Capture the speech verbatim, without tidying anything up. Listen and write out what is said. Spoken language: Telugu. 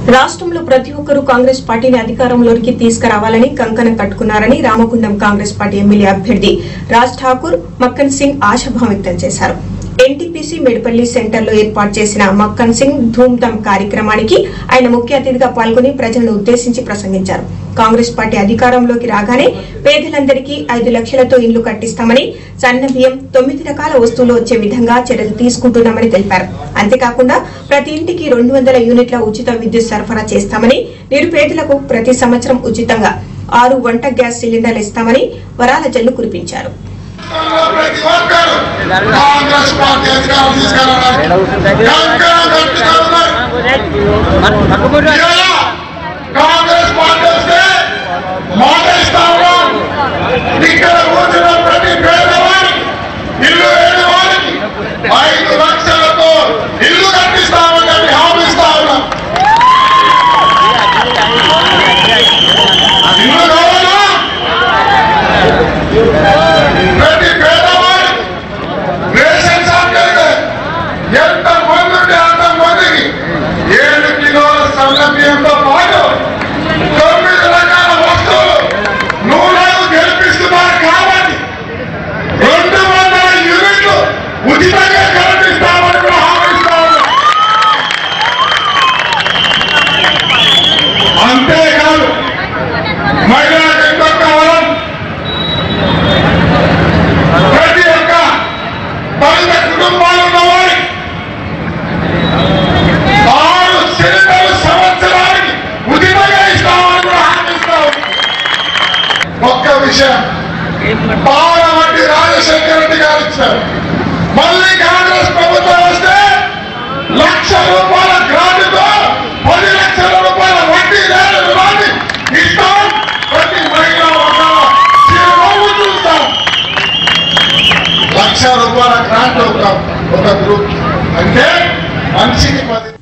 రాష్ట్రంలో ప్రతి ఒక్కరూ కాంగ్రెస్ పార్టీని అధికారంలోకి తీసుకురావాలని కంకణం కట్టుకున్నారని రామగుండం కాంగ్రెస్ పార్టీ ఎమ్మెల్యే అభ్యర్థి రాజ్ ఠాకూర్ మక్కన్ సింగ్ ఆశాభావం వ్యక్తం చేశారు. ఎన్టీపీసీ మెడిపల్లి సెంటర్లో ఏర్పాటు చేసిన మక్కన్ సింగ్ ధూమ్ధామ్ కార్యక్రమానికి ఆయన ముఖ్య అతిథిగా పాల్గొని ప్రజలను ఉద్దేశించి ప్రసంగించారు. కాంగ్రెస్ పార్టీ అధికారంలోకి రాగానే పేదలందరికీ ఐదు లక్షలతో ఇళ్లు కట్టిస్తామని, సన్న బియ్యం, తొమ్మిది రకాల వస్తువులు వచ్చే విధంగా చర్యలు తీసుకుంటున్నామని తెలిపారు. అంతేకాకుండా ప్రతి ఇంటికి రెండు వందల యూనిట్ల ఉచిత విద్యుత్ సరఫరా చేస్తామని, నిరుపేదలకు ప్రతి సంవత్సరం ఉచితంగా ఆరు వంట గ్యాస్ సిలిండర్లు ఇస్తామని వరాల జల్లు కురిపించారు. అంతేకాదు మహిళలకు ఎంతో కావాలి. ప్రతి ఒక్క దళిత కుటుంబాలు ఉన్నవారి ఆరు సిలిండర్లు సంవత్సరానికి ఉచితంగా ఇస్తామని కూడా హామీ ఇస్తాము. ఒక్క విషయం, పాలవంటి రాజశేఖర రెడ్డి గారు ఇచ్చారు. మళ్ళీ కాంగ్రెస్ ప్రభుత్వం వస్తే లక్ష రూపాయల గ్రాంట్తో పది లక్షల రూపాయల వడ్డీ లేని రుణాన్ని ఇస్తాం. ప్రతి మహిళ చిరునవ్వు చూస్తాం. లక్ష రూపాయల గ్రాంట్ ఒక గ్రూప్ అంటే మనిషికి పది